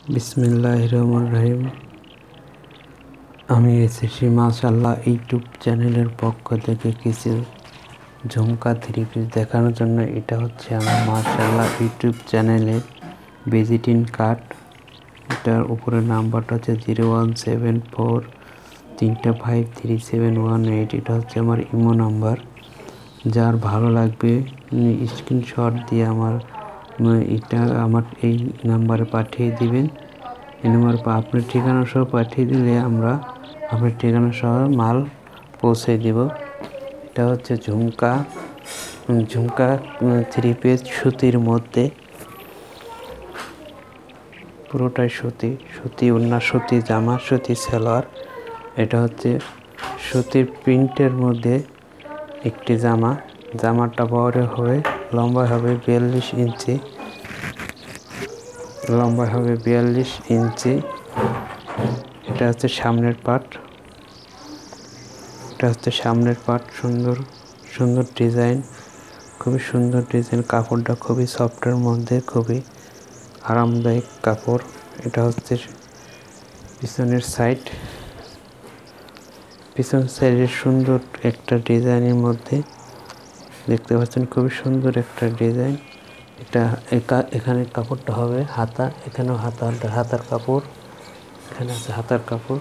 বিসমিল্লাহির রহমানির রহিম। আমি এসেছি মাশাআল্লাহ ইউটিউব চ্যানেলের পক্ষ থেকে কিছু ঝুমকা থ্রি পিস দেখানোর জন্য। এটা হচ্ছে আমার মাশাআল্লাহ ইউটিউব চ্যানেলের ভিজিটিং কার্ড। এটার উপরে নাম্বারটা হচ্ছে 01743533718। এটা হচ্ছে আমার ইমো নাম্বার। যার ভালো লাগবে স্ক্রিনশট দিয়ে আমার এই নাম্বারে পাঠিয়ে দিবেন। এই নাম্বার আপনার ঠিকানা সহ পাঠিয়ে দিলে আমরা আপনার ঠিকানা সহ মাল পৌঁছে দেব। এটা হচ্ছে ঝুমকা থ্রি পিস সুতির মধ্যে, পুরোটাই সুতি ওড়না, সুতি জামা, সুতি সালোয়ার। এটা হচ্ছে সুতির প্রিন্টের মধ্যে একটি জামাটা বড় হবে, লম্বা হবে 42 ইঞ্চি, এটা হচ্ছে সামনের পার্ট। সুন্দর ডিজাইন, খুবই সুন্দর ডিজাইন। কাপড়টা খুবই সফটের মধ্যে, খুবই আরামদায়ক কাপড়। এটা হচ্ছে পিছন সাইডের সুন্দর একটা ডিজাইনের মধ্যে দেখতে পাচ্ছেন, খুবই সুন্দর একটা ডিজাইন। এখানে কাপড়টা হবে হাতা, এখানেও হাতার কাপড়, এখানে আছে হাতার কাপড়।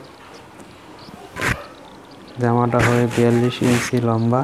জামাটা হবে 42 ইঞ্চি লম্বা।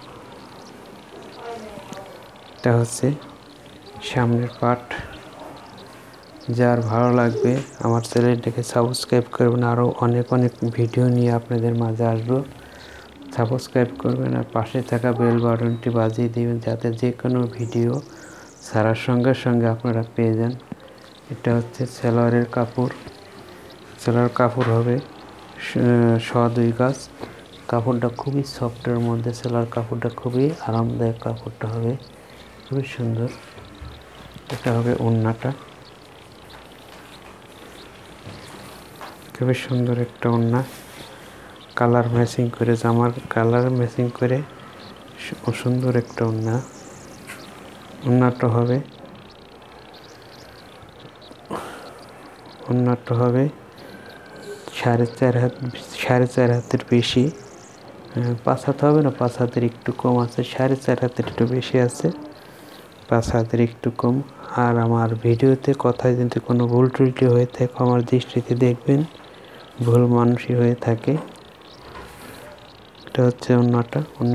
এটা হচ্ছে সামনের পার্ট। যার ভালো লাগবে আমার চ্যানেলটাকে সাবস্ক্রাইব করবেন। আরও অনেক ভিডিও নিয়ে আপনাদের মাঝে আসবো। সাবস্ক্রাইব করবেন আর পাশে থাকা বেল বাটনটি বাজিয়ে দিবেন, যাতে যে কোনো ভিডিও ছাড়ার সঙ্গে সঙ্গে আপনারা পেয়ে যান। এটা হচ্ছে সালোয়ার কাপড় হবে 2.5 গজ। কাপড়টা খুবই সফটের মধ্যে, সালোয়ার কাপড়টা খুবই আরামদায়ক, কাপড়টা হবে খুবই সুন্দর। এটা হবে ওড়নাটা, খুবই সুন্দর একটা ওড়না, কালার ম্যাচিং করে, জামার কালার ম্যাচিং করে সুন্দর একটা ওড়না। ওড়নাটা হবে 4.5 হাতের বেশি, 5 হাত হবে না, 5 হাতের একটু কম আছে, 4.5 হাতের একটু বেশি আছে, 5 হাতের একটু কম। আর আমার ভিডিওতে কথায় যদি কোনো ভুল ত্রুটি হয়ে থাকে আমার দৃষ্টিতে দেখবেন, ভুল মানুষই হয়ে থাকে। এটা হচ্ছে ওড়নাটা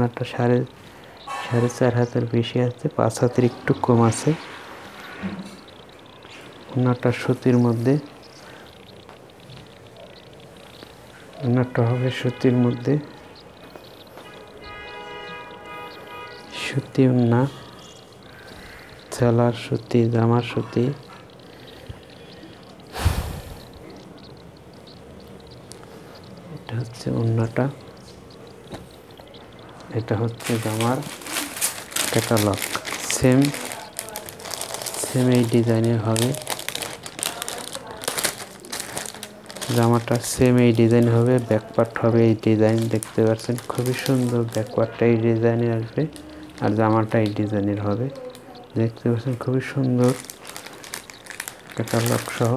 4.5 হাতের বেশি আছে, 5 হাতের একটু কম আছে। ওড়নাটা সুতির মধ্যে, ওড়নাটা হবে সুতি ওড়না, সালোয়ার সুতি, জামার সুতি। এটা হচ্ছে ওড়নাটা, এটা হচ্ছে জামার ক্যাটালগ। সেম এই ডিজাইনের হবে জামাটা, সেম এই ডিজাইন হবে। ব্যাকপার্ট হবে এই ডিজাইন, দেখতে পাচ্ছেন খুবই সুন্দর। ব্যাকপার্টটা এই ডিজাইনের আসবে আর জামাটা এই ডিজাইনের হবে, দেখতে পাচ্ছেন খুবই সুন্দর ক্যাটালগ সহ।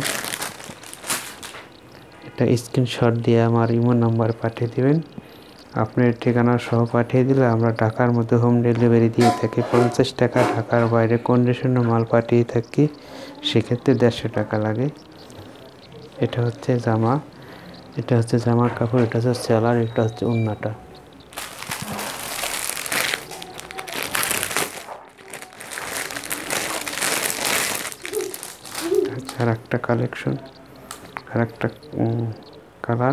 এটা স্ক্রিনশট দিয়ে আমার ইমো নাম্বার পাঠিয়ে দিবেন। আপনার ঠিকানা সহ পাঠিয়ে দিলে আমরা ঢাকার মধ্যে হোম ডেলিভারি দিয়ে থাকি। 50 টাকা, ঢাকার বাইরে কন্ডিশনে মাল পাঠিয়ে থাকি, সেক্ষেত্রে 150 টাকা লাগে। এটা হচ্ছে জামার কাপড়, এটা হচ্ছে সালোয়ার, এটা হচ্ছে ওড়নাটা। আর একটা কালেকশন, আর একটা কালার।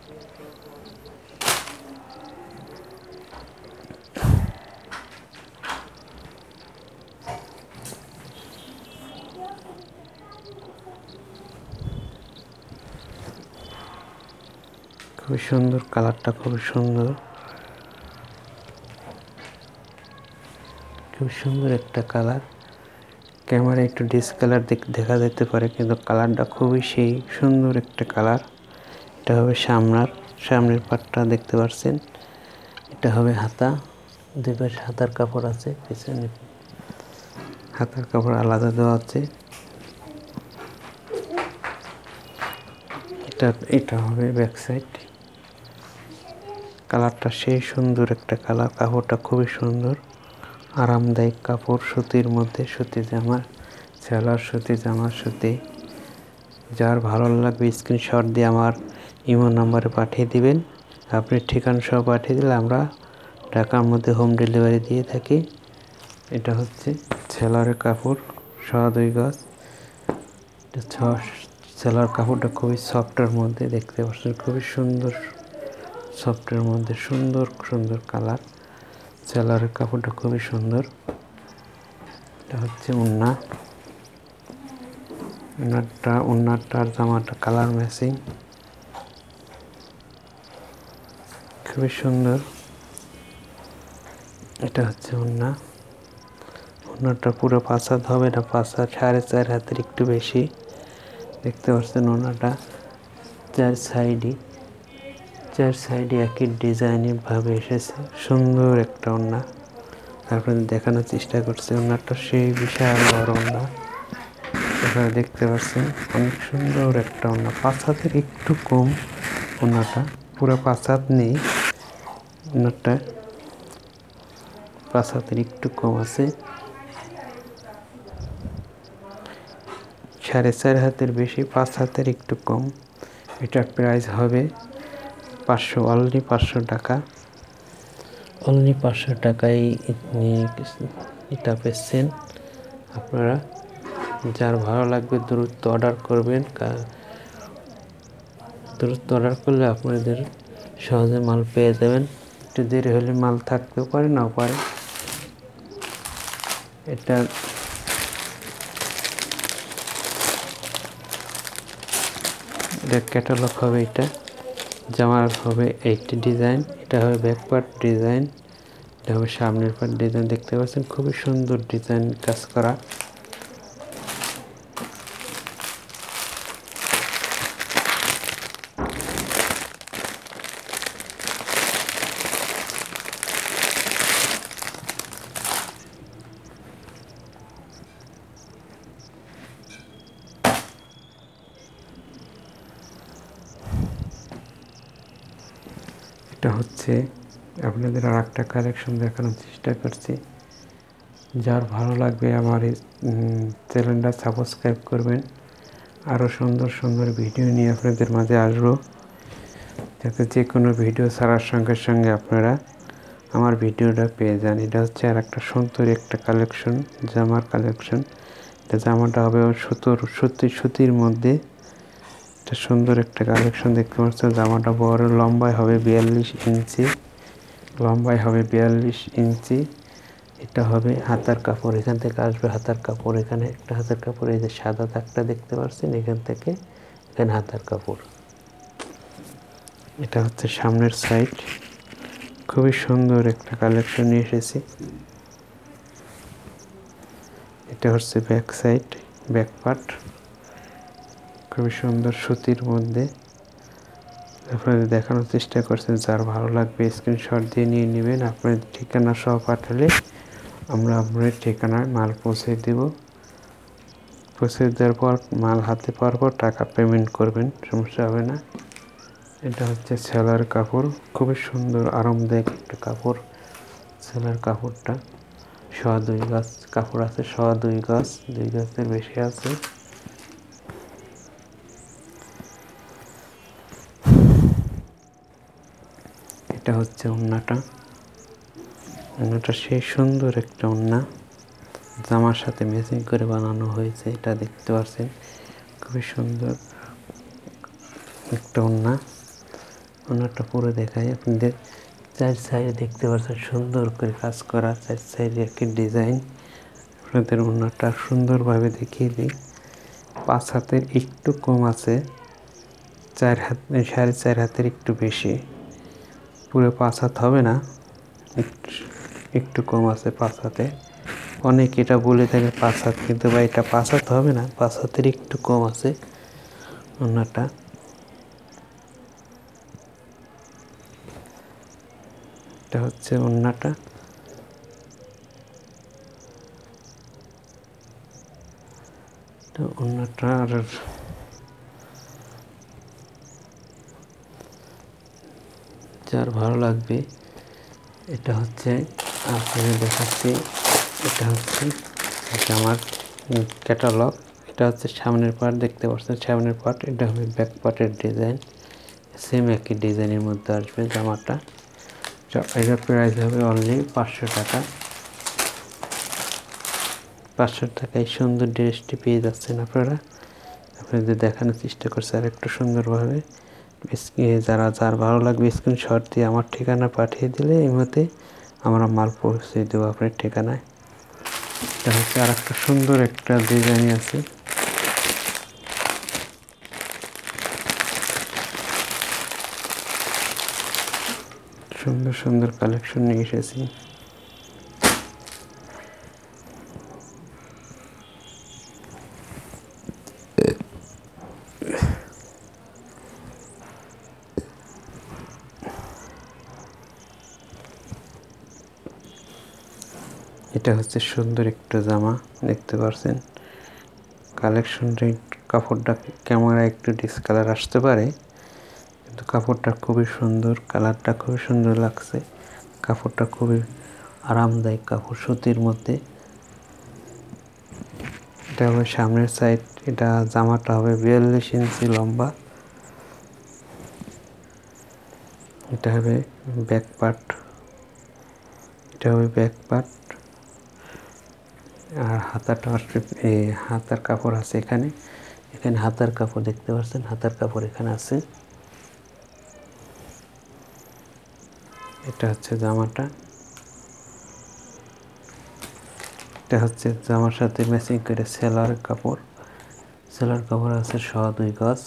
খুবই সুন্দর কালারটা, খুবই সুন্দর একটা কালার। ক্যামেরায় একটু ডিসকালার দেখা যেতে পারে, কিন্তু কালারটা খুবই সেই সুন্দর একটা কালার। এটা হবে সামনের পাটটা, দেখতে পাচ্ছেন। এটা হবে হাতা, দুই পাশে হাতার কাপড় আছে, পিছনে হাতার কাপড় আলাদা দেওয়া আছে। এটা হবে ব্যাক সাইড। কালারটা সেই সুন্দর একটা কালার, কাপড়টা খুবই সুন্দর, আরামদায়ক কাপড়, সুতির মধ্যে, সুতি জামা, সেলার সুতি, জামার সুতি। যার ভালো লাগবে স্ক্রিনশট দিয়ে আমার ইমো নাম্বারে পাঠিয়ে দিবেন। আপনি ঠিকানা সহ পাঠিয়ে দিলে আমরা ঢাকার মধ্যে হোম ডেলিভারি দিয়ে থাকি। এটা হচ্ছে সেলারের কাপড়, 2.5 গজ। সেলার কাপড়টা খুবই সফটের মধ্যে, দেখতে পাচ্ছেন খুবই সুন্দর সফটের মধ্যে, সুন্দর সুন্দর কালার। সেলারের কাপড়টা খুবই সুন্দর। এটা হচ্ছে ওড়নাটা আর জামাটা কালার ম্যাচিং, খুবই সুন্দর। এটা হচ্ছে ওড়নাটা পুরো 5 হাত হবে না, 5 হাত, 4.5 হাতের একটু বেশি। দেখতে পাচ্ছেন ওড়নাটা চার সাইডে একই ডিজাইনের ভাবে এসেছে, সুন্দর একটা ওড়না। আপনাদের দেখানোর চেষ্টা করছি। ওড়নাটা সেই বিশাল বড় ওড়না, আপনারা দেখতে পাচ্ছেন অনেক সুন্দর একটা ওড়না। 5 হাতের একটু কম ওড়নাটা, পুরো 5 হাত নেই ওড়নাটা, 5 হাতের একটু কম আছে। 4.5 হাতের বেশি, 5 হাতের একটু কম। এটার প্রাইস হবে 500, অনলি 500 টাকা। অনলি 500 টাকায় এটা পেয়েছেন আপনারা। যার ভালো লাগবে দ্রুত অর্ডার করবেন। দ্রুত অর্ডার করলে আপনাদের সহজে মাল পেয়ে যাবেন। একটু দেরি হলে মাল থাকতেও পারে, নাও পারে। এটা ক্যাটালগ হবে। এটা জামার হবে 80 ডিজাইন। এটা হবে ব্যাক পার্ট ডিজাইন, এটা হবে সামনের পার্ট ডিজাইন। দেখতে পাচ্ছেন খুবই সুন্দর ডিজাইন কাজ করা। এটা হচ্ছে আপনাদের আর একটা কালেকশন দেখানোর চেষ্টা করছি। যার ভালো লাগবে আমার এই চ্যানেলটা সাবস্ক্রাইব করবেন। আরও সুন্দর সুন্দর ভিডিও নিয়ে আপনাদের মাঝে আসবো, যাতে যে কোনো ভিডিও ছাড়ার সঙ্গে সঙ্গে আপনারা আমার ভিডিওটা পেয়ে যান। এটা হচ্ছে আর একটা সুন্দর একটা কালেকশন, জামার কালেকশন। এটা জামাটা হবে সুতির মধ্যে। এটা সুন্দর একটা কালেকশন দেখতে পাচ্ছেন। জামাটা বড়, লম্বায় হবে 42 ইঞ্চি, লম্বায় হবে 42 ইঞ্চি। এটা হবে হাতার কাপড়, এখান থেকে আসবে হাতার কাপড়। এখানে একটা হাতার কাপড়, এই যে সাদা দাগটা দেখতে পাচ্ছেন, এখান থেকে এখানে হাতার কাপড়। এটা হচ্ছে সামনের সাইড, খুবই সুন্দর একটা কালেকশন নিয়ে এসেছি। এটা হচ্ছে ব্যাক সাইড, ব্যাক পার্ট, খুবই সুন্দর সুতির মধ্যে। আপনাদের দেখানোর চেষ্টা করছেন। যার ভালো লাগবে স্ক্রিনশট দিয়ে নিয়ে নেবেন। আপনার ঠিকানা সহ পাঠালে আমরা আপনার ঠিকানায় মাল পৌঁছে দেব। পৌঁছে দেওয়ার পর মাল হাতে পাওয়ার পর টাকা পেমেন্ট করবেন, সমস্যা হবে না। এটা হচ্ছে সেলার কাপড়, খুবই সুন্দর আরামদায়ক একটা কাপড়। সেলার কাপড়টা 2.5 গজ কাপড় আছে, 2.5 গজ, 2 গজের বেশি আছে। এটা হচ্ছে ওড়নাটা সেই সুন্দর একটা ওড়না, জামার সাথে ম্যাচিং করে বানানো হয়েছে। এটা দেখতে পাচ্ছেন খুবই সুন্দর একটা ওড়নাটা পুরো দেখায় আপনাদের। 4 সাইডে দেখতে পাচ্ছেন সুন্দর করে কাজ করা, 4 সাইডে একই ডিজাইন। আপনাদের ওড়নাটা সুন্দরভাবে দেখিয়ে দিই। 5 হাতের একটু কম আছে, 4 হাত, 4.5 হাতের একটু বেশি। পুরো 5 হাত হবে না, একটু কম আছে 5 হাতে। অনেক এটা বলে থাকে 5 হাত, কিন্তু ভাই এটা 5 হাত হবে না, 5 হাতের একটু কম আছে ওড়নাটা। এটা হচ্ছে ওড়নাটা। ওড়নাটা আর যার ভালো লাগবে। এটা হচ্ছে আপনাদের দেখাচ্ছি, এটা হচ্ছে জামার ক্যাটালগ। এটা হচ্ছে সামনের পার্ট, দেখতে পাচ্ছেন সামনের পার্ট। এটা হবে ব্যাক পার্টের ডিজাইন, সেম একই ডিজাইনের মধ্যে আসবে জামাটা। এটার প্রাইস হবে অনলি 500 টাকা। 500 টাকায় সুন্দর ড্রেসটি পেয়ে যাচ্ছেন আপনারা। আপনাদের দেখানোর চেষ্টা করছে আর একটু সুন্দরভাবে। যার ভালো লাগবে স্ক্রিনশট দিয়ে আমার ঠিকানা পাঠিয়ে দিলে এই মতে আমরা মাল পৌঁছে দেবো আপনার ঠিকানায়। এটা হচ্ছে আর একটা সুন্দর একটা ডিজাইন আছে। সুন্দর সুন্দর কালেকশন নিয়ে এসেছি। এটা হচ্ছে সুন্দর একটা জামা, দেখতে পাচ্ছেন কালেকশনটা। কাপড়টা ক্যামেরায় একটু ডিসকালার আসতে পারে, কিন্তু কাপড়টা খুবই সুন্দর, কালারটা খুবই সুন্দর লাগছে। কাপড়টা খুবই আরামদায়ক কাপড়, সুতির মধ্যে। এটা হবে সামনের সাইড। এটা জামাটা হবে 42 ইঞ্চি লম্বা। এটা হবে ব্যাক পার্ট, এটা হবে ব্যাক পার্ট। আর হাতাটা হাতার কাপড় আছে এখানে। এখানে হাতার কাপড় দেখতে পাচ্ছেন, হাতার কাপড় এখানে আছে। এটা হচ্ছে জামাটা। এটা হচ্ছে জামার সাথে ম্যাচিং করে সেলার কাপড়। সেলার কাপড় আছে 2 গজ।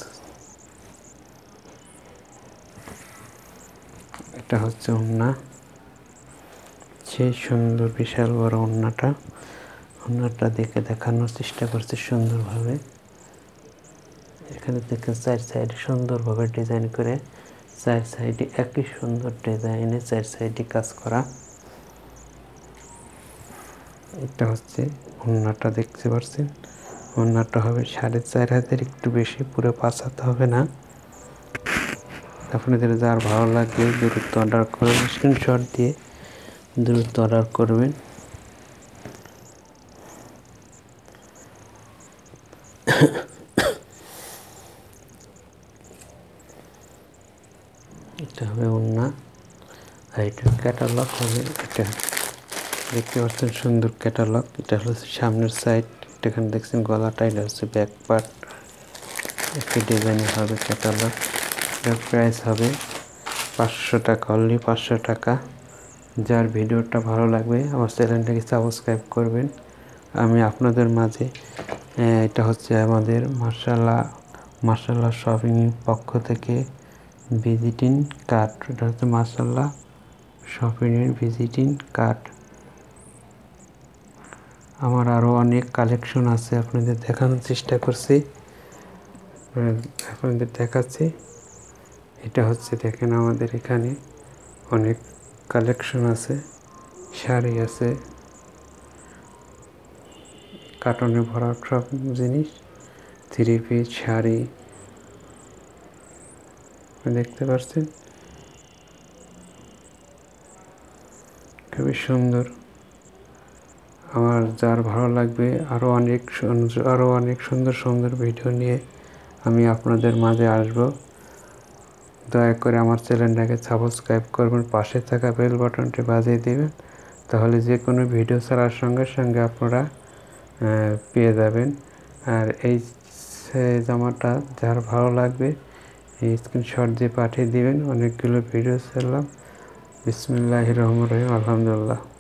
এটা হচ্ছে ওড়না, সেই সুন্দর বিশাল বড় ওড়নাটা। ওড়নাটা দেখে দেখানোর চেষ্টা করছি সুন্দরভাবে। এখানে দেখে 4 সাইডে সুন্দরভাবে ডিজাইন করে, 4 সাইডে একই সুন্দর ডিজাইনে 4 সাইডে কাজ করা। এটা হচ্ছে ওড়নাটা, দেখতে পাচ্ছেন। ওড়নাটা হবে 4.5 হাতের একটু বেশি, পুরো 5 হাত হবে না। আপনাদের যার ভালো লাগবে দ্রুত অর্ডার করবেন, স্ক্রিনশট দিয়ে দ্রুত অর্ডার করবেন। এটা হবে ওড়না, আর এটার ক্যাটালগ হবে এটা। দেখতে পাচ্ছেন সুন্দর ক্যাটালগ। এটা হচ্ছে সামনের সাইড, এখানে দেখছেন গলাটা। এটা হচ্ছে ব্যাক পার্ট, একটি ডিজাইনের হবে ক্যাটালগ। এটার প্রাইস হবে 500 টাকা, অনলি 500 টাকা। যার ভিডিওটা ভালো লাগবে আমার চ্যানেলটাকে সাবস্ক্রাইব করবেন। আমি আপনাদের মাঝে এটা হচ্ছে আমাদের মার্শাল্লাহ শপিং পক্ষ থেকে ভিজিটিং কার্ড। এটা হচ্ছে মার্শাল্লাহ শপিংয়ের ভিজিটিং কার্ড। আমার আরও অনেক কালেকশন আছে, আপনাদের দেখানোর চেষ্টা করছি, আপনাদের দেখাচ্ছি। এটা হচ্ছে দেখেন আমাদের এখানে অনেক কালেকশন আছে, শাড়ি আছে, কার্টনে ভরা সব জিনিস, 3 পিস শাড়ি দেখতে পাচ্ছেন, খুবই সুন্দর। আমার যার ভালো লাগবে আরও অনেক সুন্দর সুন্দর ভিডিও নিয়ে আমি আপনাদের মাঝে আসব। দয়া করে আমার চ্যানেলটাকে সাবস্ক্রাইব করবেন, পাশে থাকা বেল বাটনটি বাজিয়ে দেবেন, তাহলে যে কোনো ভিডিও ছাড়ার সঙ্গে সঙ্গে আপনারা পেয়ে যাবেন। আর এই জামাটা যার ভালো লাগবে এই স্ক্রিনশট দিয়ে পাঠিয়ে দিবেন। অনেকগুলো ভিডিও ছাড়লাম। বিসমিল্লাহির রহমানির রহিম, আলহামদুলিল্লাহ।